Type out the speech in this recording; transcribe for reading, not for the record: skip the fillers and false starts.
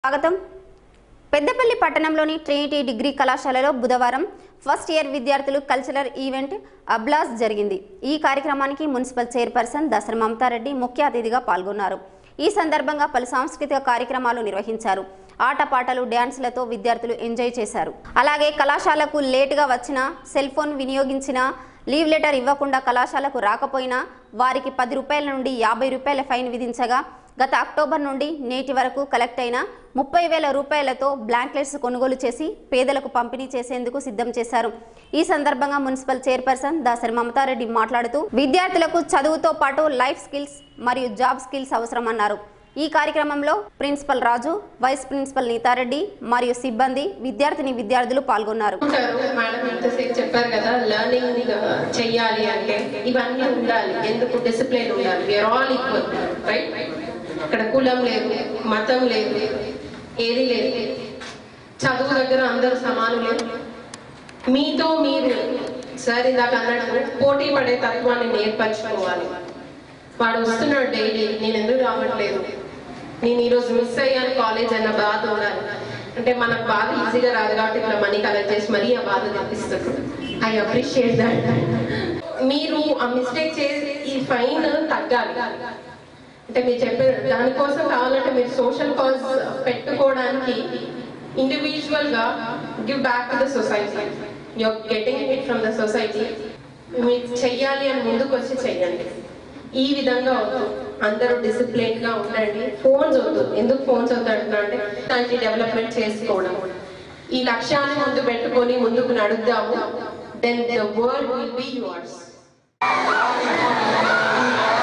స్వాగతం. పెద్దపల్లి పట్టణంలోని Trinity degree కళాశాలలో బుధవారం ఫస్ట్ ఇయర్ విద్యార్థులు కల్చరల్ ఈవెంట్ అబ్లాజ్ జరిగింది. ఈ కార్యక్రమానికి మున్సిపల్ చైర్పర్సన్ దసర మమతారెడ్డి ముఖ్య అతిథిగా పాల్గొన్నారు. ఈ సందర్భంగా పలు సాంస్కృతిక కార్యక్రమాలు నిర్వహించారు. ఆటపాటలు, డ్యాన్సులతో విద్యార్థులు ఎంజాయ్ చేశారు. అలాగే కళాశాలకు లేటుగా వచ్చిన, సెల్ ఫోన్ వినియోగించిన, లీవ్ లెటర్ ఇవ్వకుండా కళాశాలకు రాకపోయినా వారికి 10 రూపాయల నుండి 50 రూపాయల ఫైన్ విధించగా గత అక్టోబర్ నుండి నేటి వరకు కలెక్ట్ అయిన 30,000 రూపాయలతో బ్లాంకెట్స్ కొనుగోలు చేసి పేదలకు పంపిణీ చేసేందుకు సిద్ధం చేశారు. ఈ సందర్భంగా మున్సిపల్ చైర్పర్సన్ దసర మమతారెడ్డి మాట్లాడుతూ విద్యార్థులకు చదువుతో పాటు లైఫ్ స్కిల్స్ మరియు జాబ్ స్కిల్స్ అవసరమన్నారు. ఈ కార్యక్రమంలో principal Raju, vice principal Neetha Reddy మరియు సిబ్బంది, విద్యార్థులు పాల్గొన్నారు. చెప్పారు కదా, లర్నింగ్ చెయ్యాలి అంటే ఇవన్నీ ఉండాలి. ఎందుకు? డిసిప్లిన్ ఉండాలి. We are all equal, right? ఇక్కడ కులం లేదు, మతం లేదు, ఏది లేదు. చదువు దగ్గర అందరూ సమానులే. మీతో మీరు సార్ ఇందాక అన్నట్టు పోటీ పడే తత్వాన్ని నేర్పరచుకోవాలి. వాడు వస్తున్నాడు డైలీ, నేను ఎందుకు రావట్లేదు, నేను ఈరోజు మిస్ అయ్యాను కాలేజ్ అన్న బాధ ఉండాలి. అంటే మనకు బాధ ఈజీగా రాదు కాబట్టి ఇట్లా మనీ కలెక్ట్ చేసి మరీ ఆ బాధ తెప్పిస్తారు. I appreciate that. మీరు ఆ మిస్టేక్ చేసి ఈ ఫైన్ తగ్గాలి అంటే మీరు చెప్పారు. దానికోసం కావాలంటే మీరు సోషల్ కాజ్ పెట్టుకోవడానికి ఇండివిజువల్ గా give back to the society. You're getting it from the society. మీరు చెయ్యాలి అని ముందుకు వచ్చి చెయ్యండి. ఈ విధంగా వద్దు, అందరూ డిసిప్లిన్ గా ఉండండి. ఫోన్స్ వద్దు. ఎందుకు ఫోన్స్ వద్దు అంటున్నా అంటే దానికి డెవలప్మెంట్ చేసుకోవడం. ఈ లక్ష్యాన్ని ముందు పెట్టుకొని ముందుకు నడుద్దాము. Then the world will be yours.